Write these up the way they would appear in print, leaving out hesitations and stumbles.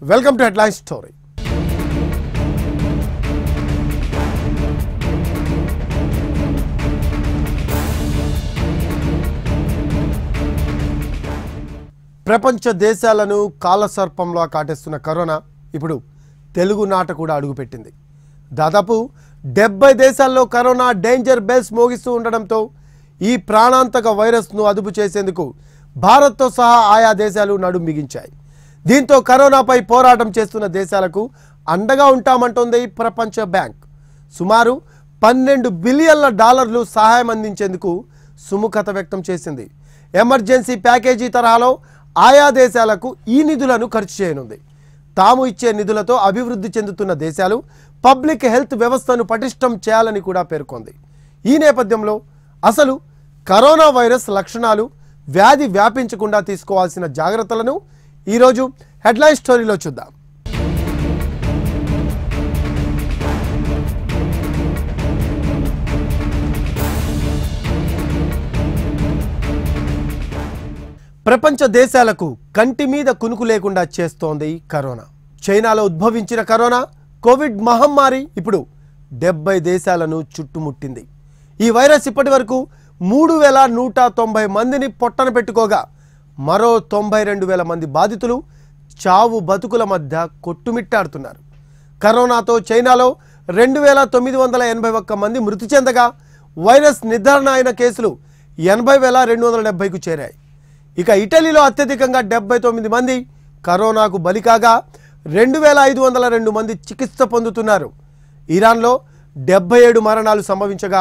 Welcome to headline story. ప్రపంచ దేశాలను కాలసర్పంలో కాటేస్తున్న corona ఇప్పుడు తెలుగునాట కూడా అడుగుపెట్టింది. దాదాపు 70 దేశాల్లో కరోనా డేంజర్ బెల్స్ మోగిస్తూ ఉండడంతో ఈ ప్రాణాంతక వైరస్ను అదుపు చేసేందుకు భారత్తో సహా ఆయా దేశాలు నడుం బిగించాయి. దీంతో కరోనాపై పోరాటం చేస్తున్న దేశాలకు అండగా ఉంటామంటోంది ప్రపంచ బ్యాంక్. సుమారు $12 బిలియన్ల సహాయం అందించేందుకు సుముఖత వ్యక్తం చేసింది. ఎమర్జెన్సీ ప్యాకేజీ తరహాలో ఆయా దేశాలకు ఈ నిధులను ఖర్చు చేయనుంది. తాము ఇచ్చే నిధులతో అభివృద్ధి చెందుతున్న దేశాలు పబ్లిక్ హెల్త్ వ్యవస్థను పటిష్టం చేయాలని కూడా పేర్కొంది. ఈ నేపథ్యంలో అసలు కరోనా వైరస్ లక్షణాలు, వ్యాధి వ్యాపించకుండా తీసుకోవాల్సిన జాగ్రత్తలను ఈరోజు హెడ్లైన్ స్టోరీలో చూద్దాం. ప్రపంచ దేశాలకు కంటి మీద కునుకు లేకుండా చేస్తోంది కరోనా. చైనాలో ఉద్భవించిన కరోనా కోవిడ్ మహమ్మారి ఇప్పుడు 70 దేశాలను చుట్టుముట్టింది. ఈ వైరస్ ఇప్పటి వరకు 3,190 మందిని పొట్టన పెట్టుకోగా మరో 92,000 మంది బాధితులు చావు బతుకుల మధ్య కొట్టుమిట్టాడుతున్నారు. కరోనాతో చైనాలో 2,981 మంది మృతి చెందగా వైరస్ నిర్ధారణ అయిన కేసులు 80,270కు చేరాయి. ఇక ఇటలీలో అత్యధికంగా 79 మంది కరోనాకు బలి కాగా 2,502 మంది చికిత్స పొందుతున్నారు. ఇరాన్లో 77 మరణాలు సంభవించగా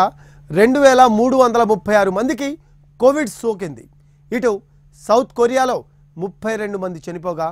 2,336 మందికి కోవిడ్ సోకింది. ఇటు సౌత్ కొరియాలో 32 మంది చనిపోగా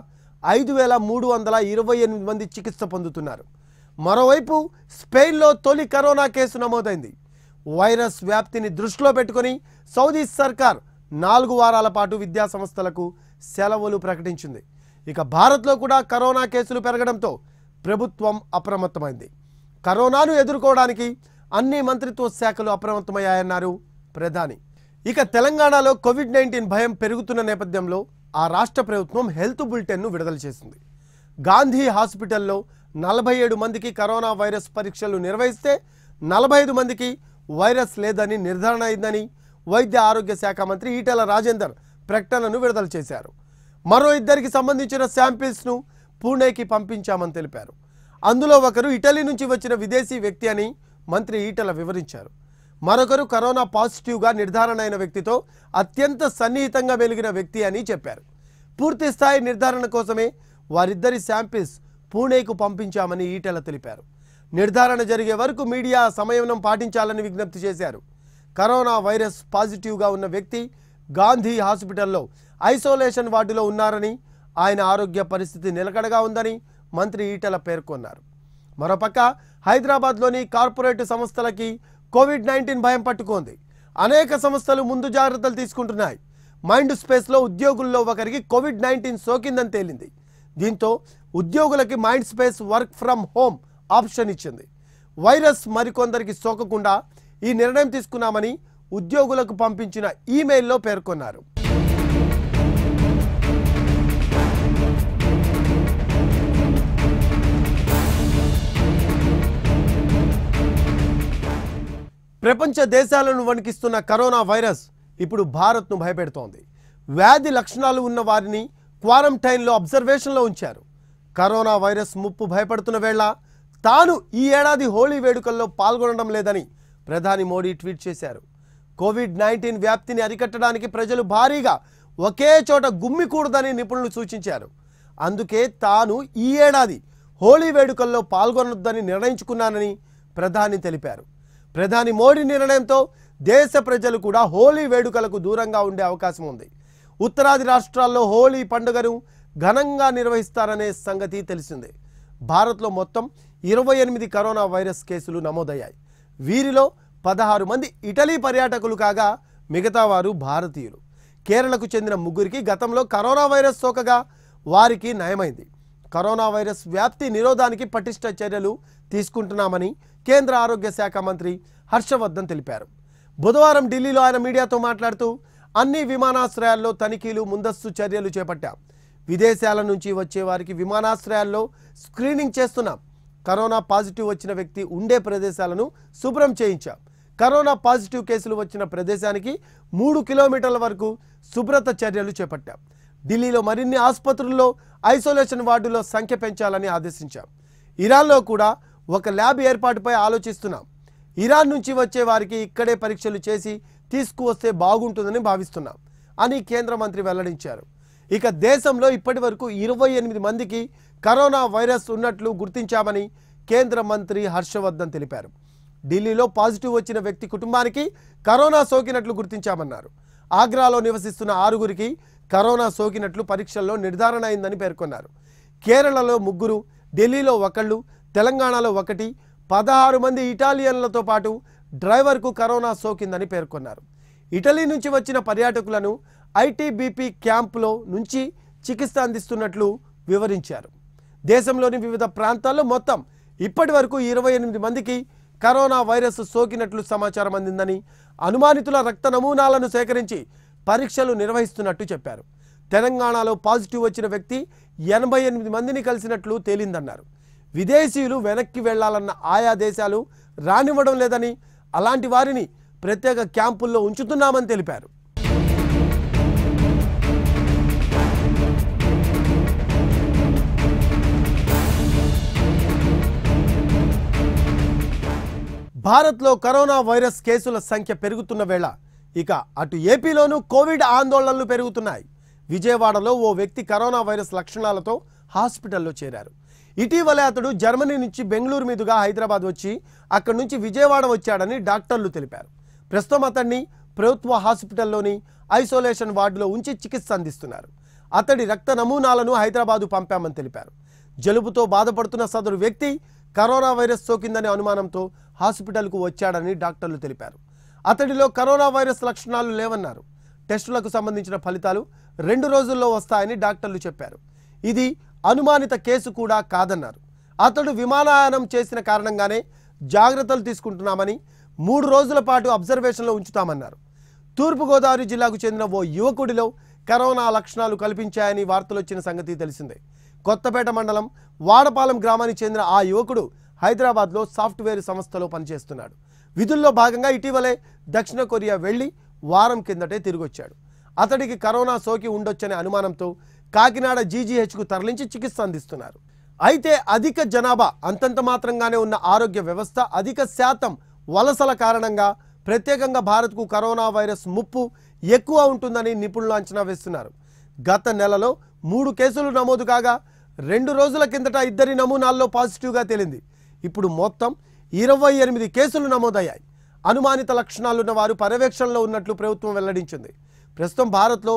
5,328 మంది చికిత్స పొందుతున్నారు. మరోవైపు స్పెయిన్లో తొలి కరోనా కేసు నమోదైంది. వైరస్ వ్యాప్తిని దృష్టిలో పెట్టుకుని సౌదీ సర్కార్ 4 వారాల పాటు విద్యా సంస్థలకు సెలవులు ప్రకటించింది. ఇక భారత్లో కూడా కరోనా కేసులు పెరగడంతో ప్రభుత్వం అప్రమత్తమైంది. కరోనాను ఎదుర్కోవడానికి అన్ని మంత్రిత్వ శాఖలు అప్రమత్తమయ్యాయన్నారు ప్రధాని. ఇక తెలంగాణలో కోవిడ్-19 భయం పెరుగుతున్న నేపథ్యంలో ఆ రాష్ట్ర ప్రభుత్వం హెల్త్ బులెటిన్ను విడుదల చేసింది. గాంధీ హాస్పిటల్లో 47 మందికి కరోనా వైరస్ పరీక్షలు నిర్వహిస్తే 45 మందికి వైరస్ లేదని నిర్ధారణ అయిందని వైద్య ఆరోగ్య శాఖ మంత్రి ఈటెల రాజేందర్ ప్రకటనను విడుదల చేశారు. మరో 2కి సంబంధించిన శాంపిల్స్ను పూణేకి పంపించామని తెలిపారు. అందులో ఒకరు ఇటలీ నుంచి వచ్చిన విదేశీ వ్యక్తి అని మంత్రి ఈటెల వివరించారు. మరొకరు కరోనా పాజిటివ్గా నిర్ధారణ అయిన వ్యక్తితో అత్యంత సన్నిహితంగా వెలిగిన వ్యక్తి అని చెప్పారు. పూర్తి స్థాయి నిర్ధారణ కోసమే వారిద్దరి శాంపిల్స్ పూణేకు పంపించామని ఈటెల తెలిపారు. నిర్ధారణ జరిగే వరకు మీడియా సంయమనం పాటించాలని విజ్ఞప్తి చేశారు. కరోనా వైరస్ పాజిటివ్గా ఉన్న వ్యక్తి గాంధీ హాస్పిటల్లో ఐసోలేషన్ వార్డులో ఉన్నారని, ఆయన ఆరోగ్య పరిస్థితి నిలకడగా ఉందని మంత్రి ఈటెల పేర్కొన్నారు. మరోపక్క హైదరాబాద్లోని కార్పొరేట్ సంస్థలకి కోవిడ్-19 భయం పట్టుకుంది. అనేక సంస్థలు ముందు జాగ్రత్తలు తీసుకుంటున్నాయి. మైండ్ స్పేస్లో ఉద్యోగుల్లో ఒకరికి కోవిడ్-19 సోకిందని తేలింది. దీంతో ఉద్యోగులకి mind space work from home option ఇచ్చింది. వైరస్ మరికొందరికి సోకకుండా ఈ నిర్ణయం తీసుకున్నామని ఉద్యోగులకు పంపించిన ఈమెయిల్లో పేర్కొన్నారు. ప్రపంచ దేశాలను వణికిస్తున్న కరోనా వైరస్ ఇప్పుడు భారత్ను భయపెడుతోంది. వ్యాధి లక్షణాలు ఉన్న వారిని క్వారంటైన్లో అబ్జర్వేషన్లో ఉంచారు. కరోనా వైరస్ ముప్పు భయపడుతున్న వేళ తాను ఈ ఏడాది హోళీ వేడుకల్లో పాల్గొనడం లేదని ప్రధాని మోడీ ట్వీట్ చేశారు. కోవిడ్-19 వ్యాప్తిని అరికట్టడానికి ప్రజలు భారీగా ఒకే చోట గుమ్మికూడదని నిపుణులు సూచించారు. అందుకే తాను ఈ ఏడాది హోళీ వేడుకల్లో పాల్గొనొద్దని నిర్ణయించుకున్నానని ప్రధాని తెలిపారు. ప్రధాని మోడీ నిర్ణయంతో దేశ ప్రజలు కూడా హోళీ వేడుకలకు దూరంగా ఉండే అవకాశం ఉంది. ఉత్తరాది రాష్ట్రాల్లో హోళీ పండుగను ఘనంగా నిర్వహిస్తారనే సంగతి తెలిసిందే. భారత్లో మొత్తం 28 కరోనా వైరస్ కేసులు నమోదయ్యాయి. వీరిలో 16 మంది ఇటలీ పర్యాటకులు కాగా మిగతా వారు భారతీయులు. కేరళకు చెందిన 3కి గతంలో కరోనా వైరస్ సోకగా వారికి నయమైంది. కరోనా వైరస్ వ్యాప్తి నిరోధానికి పటిష్ట చర్యలు తీసుకుంటున్నామని కేంద్ర ఆరోగ్య శాఖ మంత్రి హర్షవర్ధన్ తెలిపారు. బుధవారం ఢిల్లీలో ఆయన మీడియాతో మాట్లాడుతూ అన్ని విమానాశ్రయాల్లో తనిఖీలు, ముందస్తు చర్యలు చేపట్టాం. విదేశాల నుంచి వచ్చే వారికి విమానాశ్రయాల్లో స్క్రీనింగ్ చేస్తున్నాం. కరోనా పాజిటివ్ వచ్చిన వ్యక్తి ఉండే ప్రదేశాలను శుభ్రం చేయించాం. కరోనా పాజిటివ్ కేసులు వచ్చిన ప్రదేశానికి 3 కిలోమీటర్ల వరకు శుభ్రత చర్యలు చేపట్టాం. ఢిల్లీలో మరిన్ని ఆసుపత్రుల్లో ఐసోలేషన్ వార్డులో సంఖ్య పెంచాలని ఆదేశించాం. ఇరాన్లో కూడా ఒక ల్యాబ్ ఏర్పాటుపై ఆలోచిస్తున్నాం. ఇరాన్ నుంచి వచ్చే వారికి ఇక్కడే పరీక్షలు చేసి తీసుకువస్తే బాగుంటుందని భావిస్తున్నాం అని కేంద్ర మంత్రి వెల్లడించారు. ఇక దేశంలో ఇప్పటి వరకు 28 మందికి కరోనా వైరస్ ఉన్నట్లు గుర్తించామని కేంద్ర మంత్రి హర్షవర్ధన్ తెలిపారు. ఢిల్లీలో పాజిటివ్ వచ్చిన వ్యక్తి కుటుంబానికి కరోనా సోకినట్లు గుర్తించామన్నారు. ఆగ్రాలో నివసిస్తున్న 6గురికి కరోనా సోకినట్లు పరీక్షల్లో నిర్ధారణ అయిందని పేర్కొన్నారు. కేరళలో 3, ఢిల్లీలో 1, తెలంగాణలో 1, 16 మంది ఇటాలియన్లతో పాటు డ్రైవర్కు కరోనా సోకిందని పేర్కొన్నారు. ఇటలీ నుంచి వచ్చిన పర్యాటకులను ఐటీబీపీ క్యాంపులో నుంచి చికిత్స అందిస్తున్నట్లు వివరించారు. దేశంలోని వివిధ ప్రాంతాల్లో మొత్తం ఇప్పటి వరకు 28 మందికి కరోనా వైరస్ సోకినట్లు సమాచారం అందిందని, అనుమానితుల రక్త నమూనాలను సేకరించి పరీక్షలు నిర్వహిస్తున్నట్టు చెప్పారు. తెలంగాణలో పాజిటివ్ వచ్చిన వ్యక్తి 88 మందిని కలిసినట్లు తేలిందన్నారు. విదేశీయులు వెనక్కి వెళ్లాలన్న ఆయా దేశాలు రానివ్వడం లేదని, అలాంటి వారిని ప్రత్యేక క్యాంపుల్లో ఉంచుతున్నామని తెలిపారు. భారత్లో కరోనా వైరస్ కేసుల సంఖ్య పెరుగుతున్న వేళ ఇక అటు ఏపీలోనూ కోవిడ్ ఆందోళనలు పెరుగుతున్నాయి. విజయవాడలో ఓ వ్యక్తి కరోనా వైరస్ లక్షణాలతో హాస్పిటల్లో చేరారు. ఇటీవలే అతడు జర్మనీ నుంచి బెంగళూరు మీదుగా హైదరాబాద్ వచ్చి అక్కడి నుంచి విజయవాడ వచ్చాడని డాక్టర్లు తెలిపారు. ప్రస్తుతం అతన్ని ప్రభుత్వ హాస్పిటల్లోని ఐసోలేషన్ వార్డులో ఉంచి చికిత్స అందిస్తున్నారు. అతడి రక్త నమూనాలను హైదరాబాదు పంపామని తెలిపారు. జలుబుతో బాధపడుతున్న సదరు వ్యక్తి కరోనా వైరస్ సోకిందనే అనుమానంతో హాస్పిటల్కు వచ్చాడని డాక్టర్లు తెలిపారు. అతడిలో కరోనా వైరస్ లక్షణాలు లేవన్నారు. టెస్టులకు సంబంధించిన ఫలితాలు 2 రోజుల్లో వస్తాయని డాక్టర్లు చెప్పారు. ఇది అనుమానిత కేసు కూడా కాదన్నారు. అతడు విమానయానం చేసిన కారణంగానే జాగ్రత్తలు తీసుకుంటున్నామని, 3 రోజుల పాటు అబ్జర్వేషన్లో ఉంచుతామన్నారు. తూర్పుగోదావరి జిల్లాకు చెందిన ఓ యువకుడిలో కరోనా లక్షణాలు కల్పించాయని వార్తలు వచ్చిన సంగతి తెలిసిందే. కొత్తపేట మండలం వాడపాలెం గ్రామానికి చెందిన ఆ యువకుడు హైదరాబాద్లో సాఫ్ట్వేర్ సంస్థలో పనిచేస్తున్నాడు. విధుల్లో భాగంగా ఇటీవలే దక్షిణ కొరియా వెళ్లి వారం కిందటే తిరిగొచ్చాడు. అతడికి కరోనా సోకి ఉండొచ్చనే అనుమానంతో కాకినాడ జీజీహెచ్కు తరలించి చికిత్స అందిస్తున్నారు. అయితే అధిక జనాభా, అంతంత మాత్రంగానే ఉన్న ఆరోగ్య వ్యవస్థ, అధిక శాతం వలసల కారణంగా ప్రత్యేకంగా భారత్కు కరోనా వైరస్ ముప్పు ఎక్కువ ఉంటుందని నిపుణులు అంచనా వేస్తున్నారు. గత నెలలో 3 కేసులు నమోదు కాగా 2 రోజుల కిందట 2 నమూనాల్లో పాజిటివ్గా తేలింది. ఇప్పుడు మొత్తం 28 కేసులు నమోదయ్యాయి. అనుమానిత లక్షణాలున్న వారు పర్యవేక్షణలో ఉన్నట్లు ప్రభుత్వం వెల్లడించింది. ప్రస్తుతం భారత్లో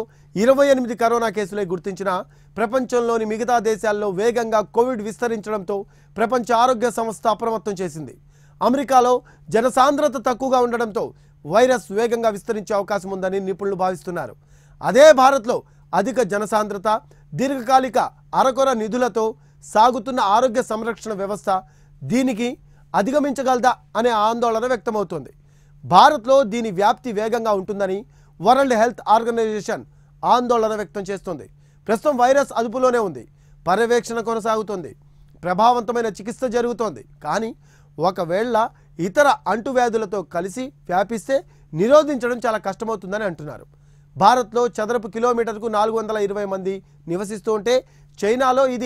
28 కరోనా కేసులే గుర్తించిన ప్రపంచంలోని మిగతా దేశాల్లో వేగంగా కోవిడ్ విస్తరించడంతో ప్రపంచ ఆరోగ్య సంస్థ అప్రమత్తం చేసింది. అమెరికాలో జనసాంద్రత తక్కువగా ఉండడంతో వైరస్ వేగంగా విస్తరించే అవకాశం ఉందని నిపుణులు భావిస్తున్నారు. అదే భారత్లో అధిక జనసాంద్రత, దీర్ఘకాలిక అరకొర నిధులతో సాగుతున్న ఆరోగ్య సంరక్షణ వ్యవస్థ దీనికి అధిగమించగలదా అనే ఆందోళన వ్యక్తమవుతోంది. భారత్లో దీని వ్యాప్తి వేగంగా ఉంటుందని వరల్డ్ హెల్త్ ఆర్గనైజేషన్ ఆందోళన వ్యక్తం చేస్తోంది. ప్రస్తుతం వైరస్ అదుపులోనే ఉంది, పర్యవేక్షణ కొనసాగుతోంది, ప్రభావవంతమైన చికిత్స జరుగుతోంది. కానీ ఒకవేళ ఇతర అంటువ్యాధులతో కలిసి వ్యాపిస్తే నిరోధించడం చాలా కష్టమవుతుందని అంటున్నారు. భారత్లో చదరపు కిలోమీటర్కు 420 మంది నివసిస్తూ ఉంటే చైనాలో ఇది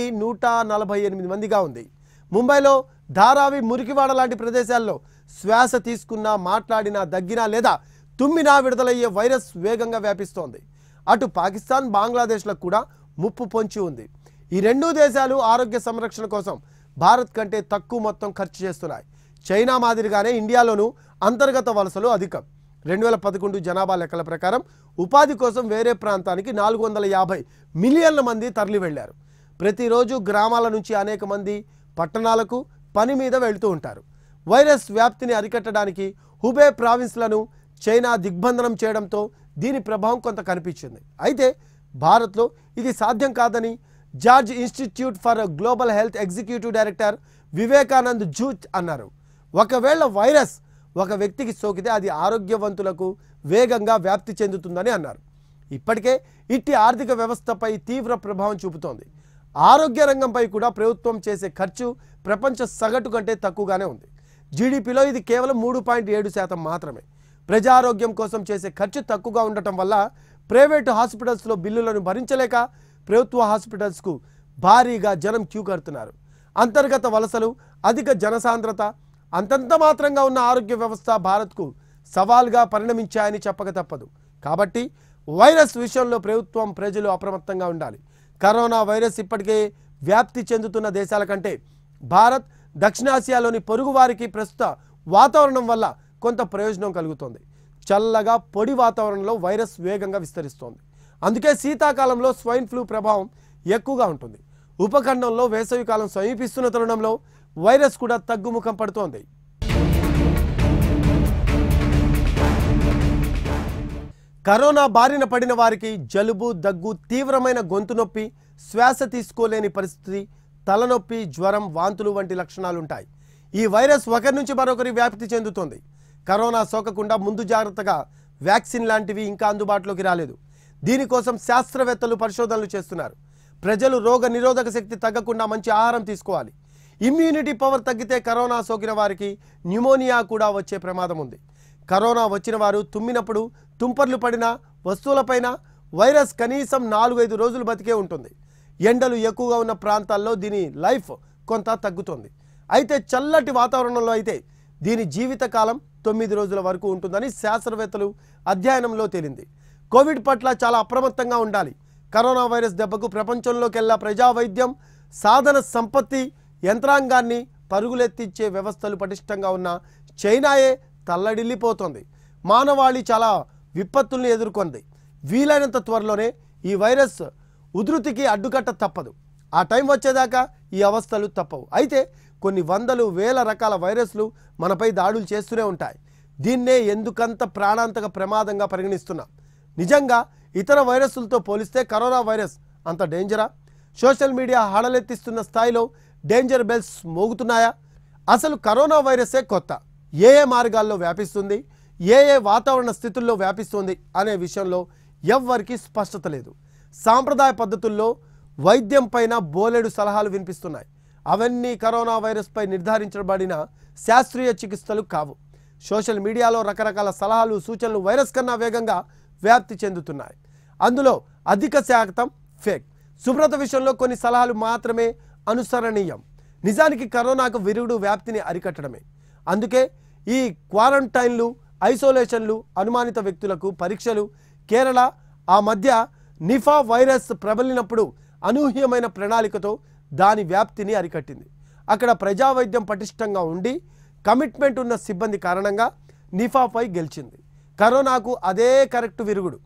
148 మందిగా ఉంది. ముంబైలో ధారావి, మురికివాడ లాంటి ప్రదేశాల్లో శ్వాస తీసుకున్నా, మాట్లాడినా, దగ్గినా లేదా తుమ్మినా విడుదలయ్యే వైరస్ వేగంగా వ్యాపిస్తోంది. అటు పాకిస్తాన్, బంగ్లాదేశ్లకు కూడా ముప్పు పొంచి ఉంది. ఈ 2 దేశాలు ఆరోగ్య సంరక్షణ కోసం భారత్ కంటే తక్కువ మొత్తం ఖర్చు చేస్తున్నాయి. చైనా మాదిరిగానే ఇండియాలోనూ అంతర్గత వలసలు అధికం. 2011 జనాభా లెక్కల ప్రకారం ఉపాధి కోసం వేరే ప్రాంతానికి 450 మిలియన్ల మంది తరలి వెళ్లారు. ప్రతిరోజు గ్రామాల నుంచి అనేక మంది పట్టణాలకు పని మీద వెళ్తూ ఉంటారు. వైరస్ వ్యాప్తిని అరికట్టడానికి హుబే ప్రావిన్స్లను చైనా దిగ్బంధనం చేయడంతో దీని ప్రభావం కొంత కనిపించింది. అయితే భారత్లో ఇది సాధ్యం కాదని George institute for global health executive director Vivekanand జూత్ అన్నారు. ఒకవేళ వైరస్ ఒక వ్యక్తికి సోకితే అది ఆరోగ్యవంతులకు వేగంగా వ్యాప్తి చెందుతుందని అన్నారు. ఇప్పటికే ఇట్టి ఆర్థిక వ్యవస్థపై తీవ్ర ప్రభావం చూపుతోంది. ఆరోగ్య రంగంపై కూడా ప్రభుత్వం చేసే ఖర్చు ప్రపంచ సగటు కంటే తక్కువగానే ఉంది. జీడీపీలో ఇది కేవలం 3.7% మాత్రమే. ప్రజారోగ్యం కోసం చేసే ఖర్చు తక్కువగా ఉండటం వల్ల ప్రైవేటు హాస్పిటల్స్లో బిల్లులను భరించలేక ప్రభుత్వ హాస్పిటల్స్కు భారీగా జనం క్యూ కడుతున్నారు. అంతర్గత వలసలు, అధిక జనసాంద్రత, అంతంత మాత్రంగా ఉన్న ఆరోగ్య వ్యవస్థ భారత్కు సవాల్గా పరిణమించాయని చెప్పక తప్పదు. కాబట్టి వైరస్ విషయంలో ప్రభుత్వం, ప్రజలు అప్రమత్తంగా ఉండాలి. కరోనా వైరస్ ఇప్పటికే వ్యాప్తి చెందుతున్న దేశాల కంటే భారత్, దక్షిణాసియాలోని పొరుగు వారికి ప్రస్తుత వాతావరణం వల్ల కొంత ప్రయోజనం కలుగుతోంది. చల్లగా పొడి వాతావరణంలో వైరస్ వేగంగా విస్తరిస్తోంది. అందుకే శీతాకాలంలో స్వైన్ ఫ్లూ ప్రభావం ఎక్కువగా ఉంటుంది. ఉపఖండంలో వేసవికాలం సమీపిస్తున్న తరుణంలో వైరస్ కూడా తగ్గుముఖం పడుతోంది. కరోనా బారిన పడిన వారికి జలుబు, దగ్గు, తీవ్రమైన గొంతు నొప్పి, శ్వాస తీసుకోలేని పరిస్థితి, తలనొప్పి, జ్వరం, వాంతులు వంటి లక్షణాలు ఉంటాయి. ఈ వైరస్ ఒకరి నుంచి మరొకరి వ్యాప్తి చెందుతోంది. కరోనా సోకకుండా ముందు జాగ్రత్తగా వ్యాక్సిన్ లాంటివి ఇంకా అందుబాటులోకి రాలేదు. దీనికోసం శాస్త్రవేత్తలు పరిశోధనలు చేస్తున్నారు. ప్రజలు రోగ నిరోధక శక్తి తగ్గకుండా మంచి ఆహారం తీసుకోవాలి. ఇమ్యూనిటీ పవర్ తగ్గితే కరోనా సోకిన వారికి న్యూమోనియా కూడా వచ్చే ప్రమాదం ఉంది. కరోనా వచ్చిన వారు తుమ్మినప్పుడు, తుంపర్లు పడిన వస్తువులపైన వైరస్ కనీసం 4-5 రోజులు బతికే ఉంటుంది. ఎండలు ఎక్కువగా ఉన్న ప్రాంతాల్లో దీని లైఫ్ కొంత తగ్గుతుంది. అయితే చల్లటి వాతావరణంలో అయితే దీని జీవితకాలం 9 రోజుల వరకు ఉంటుందని శాస్త్రవేత్తలు అధ్యయనంలో తేలింది. కోవిడ్ పట్ల చాలా అప్రమత్తంగా ఉండాలి. కరోనా వైరస్ దెబ్బకు ప్రపంచంలోకెల్లా ప్రజా వైద్యం, సాధన సంపత్తి యంత్రాంగాన్ని పరుగులెత్తించే వ్యవస్థలు పటిష్టంగా ఉన్న చైనాయే తల్లడిల్లిపోతోంది. మానవాళి చాలా విపత్తుల్ని ఎదుర్కొంది. వీలైనంత త్వరలోనే ఈ వైరస్ ఉధృతికి అడ్డుకట్ట తప్పదు. ఆ టైం వచ్చేదాకా ఈ అవస్థలు తప్పవు. అయితే కొన్ని వందలు, వేల రకాల వైరస్లు మనపై దాడులు చేస్తూనే ఉంటాయి. దీన్నే ఎందుకంత ప్రాణాంతక ప్రమాదంగా పరిగణిస్తున్నాం. నిజంగా ఇతర వైరస్లతో పోలిస్తే కరోనా వైరస్ అంత డేంజరా? సోషల్ మీడియా హడలెత్తిస్తున్న స్థాయిలో డేంజర్ బెల్స్ మోగుతున్నాయా? అసలు కరోనా వైరసే కొత్త, ఏ మార్గాల్లో వ్యాపిస్తుంది, ఏ వాతావరణ స్థితుల్లో వ్యాపిస్తుంది అనే విషయంలో ఎవ్వరికీ స్పష్టత లేదు. సాంప్రదాయ పద్ధతుల్లో వైద్యం పైన బోలెడు సలహాలు వినిపిస్తున్నాయి. అవన్నీ కరోనా వైరస్పై నిర్ధారించబడిన శాస్త్రీయ చికిత్సలు కావు. సోషల్ మీడియాలో రకరకాల సలహాలు, సూచనలు వైరస్ కన్నా వేగంగా వ్యాప్తి చెందుతున్నాయి. అందులో అధిక శాతం ఫేక్. శుభ్రత విషయంలో కొన్ని సలహాలు మాత్రమే అనుసరణీయం. నిజానికి కరోనాకు విరుగుడు వ్యాప్తిని అరికట్టడమే. అందుకే ఈ క్వారంటైన్లు, ఐసోలేషన్లు, అనుమానిత వ్యక్తులకు పరీక్షలు. కేరళ ఆ మధ్య నిఫా వైరస్ ప్రబలినప్పుడు అనూహ్యమైన ప్రణాళికతో దాని వ్యాప్తిని అరికట్టింది. అక్కడ ప్రజా వైద్యం పటిష్టంగా ఉండి కమిట్మెంట్ ఉన్న సిబ్బంది కారణంగా నిఫాపై గెలిచింది. కరోనాకు అదే కరెక్ట్ విరుగుడు.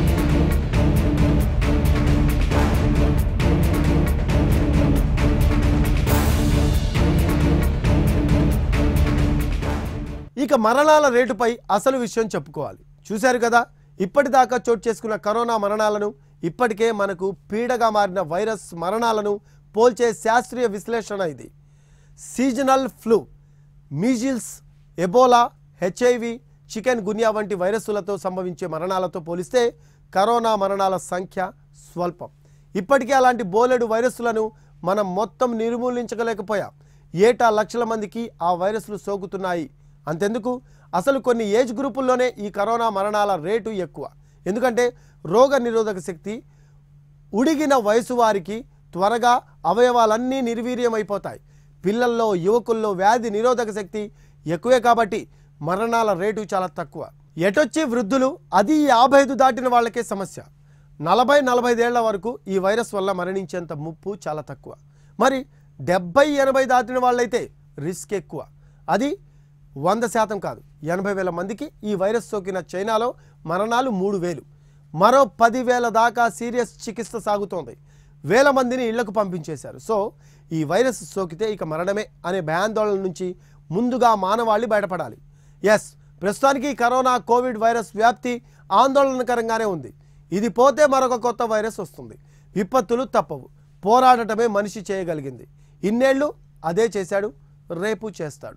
ఇక మరణాల రేటుపై అసలు విషయం చెప్పుకోవాలి. చూశారు కదా, ఇప్పటిదాకా చోటు చేసుకున్న కరోనా మరణాలను, ఇప్పటికే మనకు పీడగా మారిన వైరస్ మరణాలను పోల్చే శాస్త్రీయ విశ్లేషణ ఇది. Seasonal flu, measles, Ebola, HIV, chikungunya వంటి వైరస్సులతో సంభవించే మరణాలతో పోలిస్తే కరోనా మరణాల సంఖ్య స్వల్పం. ఇప్పటికే అలాంటి బోలెడు వైరస్సులను మనం మొత్తం నిర్మూలించలేకపోయాం. ఏటా లక్షల మందికి ఆ వైరస్లు సోకుతున్నాయి. అంతెందుకు, అసలు కొన్ని ఏజ్ గ్రూపుల్లోనే ఈ కరోనా మరణాల రేటు ఎక్కువ. ఎందుకంటే రోగ నిరోధక శక్తి ఉడిగిన వయసు వారికి త్వరగా అవయవాలన్నీ నిర్వీర్యమైపోతాయి. పిల్లల్లో, యువకుల్లో వ్యాధి నిరోధక శక్తి ఎక్కువే కాబట్టి మరణాల రేటు చాలా తక్కువ. ఎటొచ్చి వృద్ధులు, అది 55 దాటిన వాళ్ళకే సమస్య. 40-45 ఏళ్ల వరకు ఈ వైరస్ వల్ల మరణించేంత ముప్పు చాలా తక్కువ. మరి 70-80 దాటిన వాళ్ళైతే రిస్క్ ఎక్కువ. అది 100% కాదు, 80,000 మందికి ఈ వైరస్ సోకిన చైనాలో మరణాలు 3,000. మరో 10,000 దాకా సీరియస్ చికిత్స సాగుతోంది. 1,000 మందిని ఇళ్లకు పంపించేశారు. సో ఈ వైరస్ సోకితే ఇక మరణమే అనే భయాందోళన నుంచి ముందుగా మానవాళి బయటపడాలి. ఎస్, ప్రస్తుతానికి కరోనా, కోవిడ్ వైరస్ వ్యాప్తి ఆందోళనకరంగానే ఉంది. ఇది పోతే మరొక కొత్త వైరస్ వస్తుంది. విపత్తులు తప్పవు. పోరాడటమే మనిషి చేయగలిగింది. ఇన్నేళ్లు అదే చేశాడు, రేపు చేస్తాడు.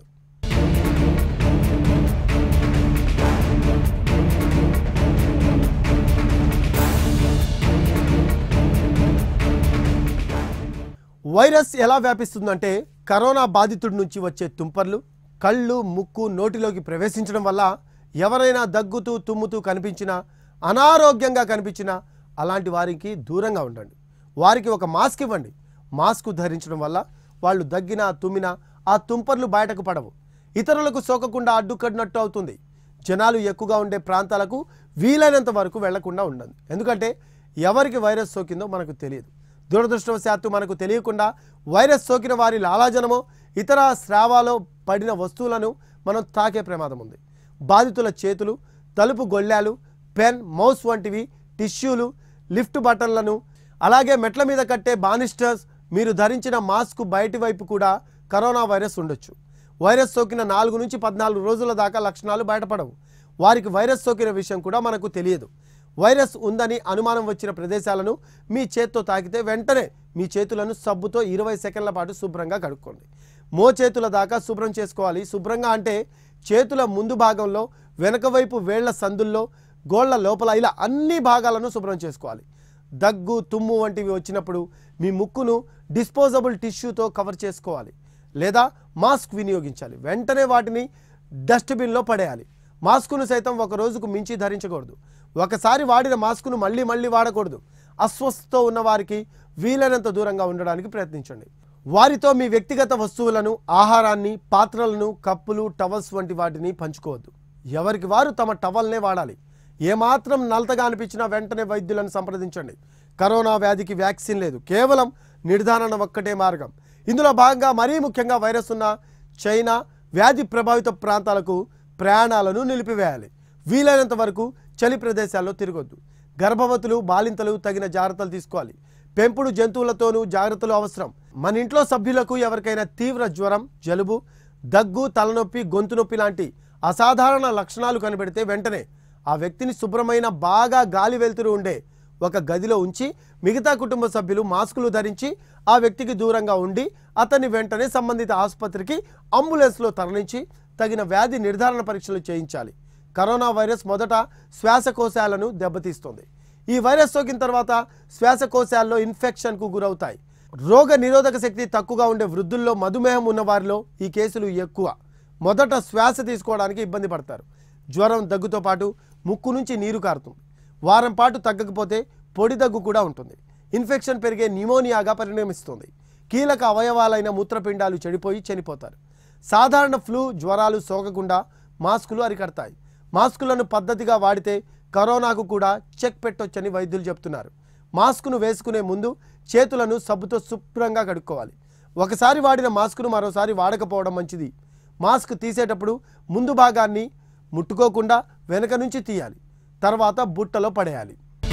వైరస్ ఎలా వ్యాపిస్తుందంటే కరోనా బాధితుడి నుంచి వచ్చే తుంపర్లు కళ్ళు ముక్కు నోటిలోకి ప్రవేశించడం వల్ల ఎవరైనా దగ్గుతూ తుమ్ముతూ కనిపించినా అనారోగ్యంగా కనిపించినా అలాంటి వారికి దూరంగా ఉండండి. వారికి ఒక మాస్క్ ఇవ్వండి. మాస్క్ ధరించడం వల్ల వాళ్ళు దగ్గినా తుమ్మినా ఆ తుంపర్లు బయటకు పడవు. ఇతరులకు సోకకుండా అడ్డుకట్టినట్టు అవుతుంది. జనాలు ఎక్కువగా ఉండే ప్రాంతాలకు వీలైనంత వరకు వెళ్లకుండా ఉండండి. ఎందుకంటే ఎవరికి వైరస్ సోకిందో మనకు తెలియదు. దురదృష్టవశాత్తు మనకు తెలియకుండా వైరస్ సోకిన వారి లాలాజనమో ఇతర స్రావాలో పడిన వస్తువులను మనం తాకే ప్రమాదం ఉంది. బాధితుల చేతులు, తలుపు గొళ్ళాలు, పెన్, మౌస్ వంటివి, టిష్యూలు, లిఫ్ట్ బటన్లను, అలాగే మెట్ల మీద కట్టే బానిస్టర్స్, మీరు ధరించిన మాస్క్ బయటి వైపు కూడా కరోనా వైరస్ ఉండొచ్చు. వైరస్ సోకిన 4 నుంచి 14 రోజుల దాకా లక్షణాలు బయటపడవు. వారికి వైరస్ సోకిన విషయం కూడా మనకు తెలియదు. వైరస్ ఉందని అనుమానం వచ్చిన ప్రదేశాలను మీ చేత్తో తాకితే వెంటనే మీ చేతులను సబ్బుతో 20 సెకండ్ల పాటు శుభ్రంగా కడుక్కోండి. మోచేతుల దాకా శుభ్రం చేసుకోవాలి. శుభ్రంగా అంటే చేతుల ముందు భాగంలో, వెనక వైపు వేళ్ల సందుల్లో, గోళ్ల లోపల ఇలా అన్ని భాగాలను శుభ్రం చేసుకోవాలి. దగ్గు తుమ్ము వంటివి వచ్చినప్పుడు మీ ముక్కును డిస్పోజబుల్ టిష్యూతో కవర్ చేసుకోవాలి లేదా మాస్క్ వినియోగించాలి. వెంటనే వాటిని డస్ట్బిన్లో పడేయాలి. మాస్కును సైతం ఒక రోజుకు మించి ధరించకూడదు. ఒకసారి వాడిన మాస్కును మళ్ళీ వాడకూడదు. అస్వస్థతో ఉన్న వారికి వీలైనంత దూరంగా ఉండడానికి ప్రయత్నించండి. వారితో మీ వ్యక్తిగత వస్తువులను, ఆహారాన్ని, పాత్రలను, కప్పులు, టవల్స్ వంటి వాటిని పంచుకోవద్దు. ఎవరికి వారు తమ టవల్నే వాడాలి. ఏమాత్రం నలతగా అనిపించినా వెంటనే వైద్యులను సంప్రదించండి. కరోనా వ్యాధికి వ్యాక్సిన్ లేదు, కేవలం నిర్ధారణ ఒక్కటే మార్గం. ఇందులో భాగంగా మరీ ముఖ్యంగా వైరస్ ఉన్న చైనా, వ్యాధి ప్రభావిత ప్రాంతాలకు ప్రయాణాలను నిలిపివేయాలి. వీలైనంత వరకు చలి ప్రదేశాల్లో తిరగొద్దు. గర్భవతులు, బాలింతలు తగిన జాగ్రత్తలు తీసుకోవాలి. పెంపుడు జంతువులతోనూ జాగ్రత్తలు అవసరం. మన ఇంట్లో సభ్యులకు ఎవరికైనా తీవ్ర జ్వరం, జలుబు, దగ్గు, తలనొప్పి, గొంతు నొప్పి లాంటి అసాధారణ లక్షణాలు కనబడితే వెంటనే ఆ వ్యక్తిని శుభ్రమైన బాగా గాలి వెలుతురు ఉండే ఒక గదిలో ఉంచి మిగతా కుటుంబ సభ్యులు మాస్కులు ధరించి ఆ వ్యక్తికి దూరంగా ఉండి అతన్ని వెంటనే సంబంధిత ఆసుపత్రికి అంబులెన్స్లో తరలించి తగిన వ్యాధి నిర్ధారణ పరీక్షలు చేయించాలి. కరోనా వైరస్ మొదట శ్వాసకోశాలను దెబ్బతీస్తుంది. ఈ వైరస్ సోకిన తర్వాత శ్వాసకోశాల్లో ఇన్ఫెక్షన్కు గురవుతాయి. రోగ నిరోధక శక్తి తక్కువగా ఉండే వృద్ధుల్లో, మధుమేహం ఉన్న వారిలో ఈ కేసులు ఎక్కువ. మొదట శ్వాస తీసుకోవడానికి ఇబ్బంది పడతారు. జ్వరం, దగ్గుతో పాటు ముక్కు నుంచి నీరు కారుతుంది. వారం పాటు తగ్గకపోతే పొడి దగ్గు కూడా ఉంటుంది. ఇన్ఫెక్షన్ పెరిగే న్యూమోనియాగా పరిణమిస్తుంది. కీలక అవయవాలైన మూత్రపిండాలు చెడిపోయి చనిపోతారు. సాధారణ ఫ్లూ, జ్వరాలు సోకకుండా మాస్కులు అరికడతాయి. మాస్కులను పద్ధతిగా వాడితే కరోనాకు కూడా చెక్ పెట్టొచ్చని వైద్యులు చెప్తున్నారు. మాస్కును వేసుకునే ముందు చేతులను సబ్బుతో శుభ్రంగా కడుక్కోవాలి. ఒకసారి వాడిన మాస్కును మరోసారి వాడకపోవడం మంచిది. మాస్క్ తీసేటప్పుడు ముందు భాగాన్ని ముట్టుకోకుండా వెనక నుంచి తీయాలి. తర్వాత బుట్టలో పడేయాలి.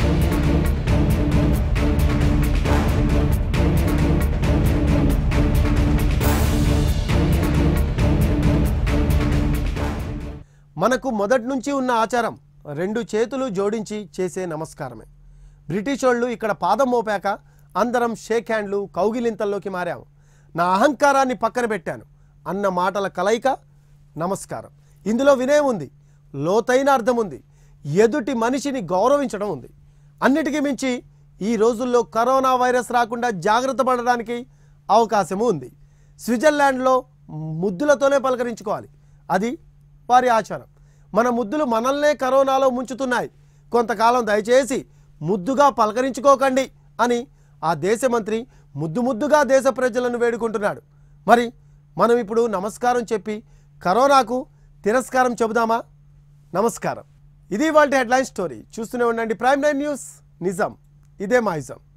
మనకు మొదటి నుంచి ఉన్న ఆచారం 2 చేతులు జోడించి చేసే నమస్కారమే. బ్రిటిష్ వాళ్ళు ఇక్కడ పాదం మోపాక అందరం షేక్ హ్యాండ్లు, కౌగిలింతల్లోకి మారాము. నా అహంకారాన్ని పక్కన పెట్టాను అన్న మాటల కలయిక నమస్కారం. ఇందులో వినయం ఉంది, లోతైన అర్థం ఉంది, ఎదుటి మనిషిని గౌరవించడం ఉంది. అన్నిటికీ మించి ఈ రోజుల్లో కరోనా వైరస్ రాకుండా జాగ్రత్త పడడానికి అవకాశము ఉంది. స్విట్జర్లాండ్లో ముద్దులతోనే పలకరించుకోవాలి. అది వారి ఆచారం. మన ముద్దులు మనల్నే కరోనాలో ముంచుతున్నాయి. కొంతకాలం దయచేసి ముద్దుగా పలకరించుకోకండి అని ఆ దేశ మంత్రి ముద్దుగా దేశ ప్రజలను వేడుకుంటున్నాడు. మరి మనం ఇప్పుడు నమస్కారం చెప్పి కరోనాకు తిరస్కారం చెబుదామా? నమస్కారం. ఇది ఇవాల్టి హెడ్లైన్ స్టోరీ. చూస్తూనే ఉండండి ప్రైమ్ 9 న్యూస్. నిజం ఇదే మా ఇజం.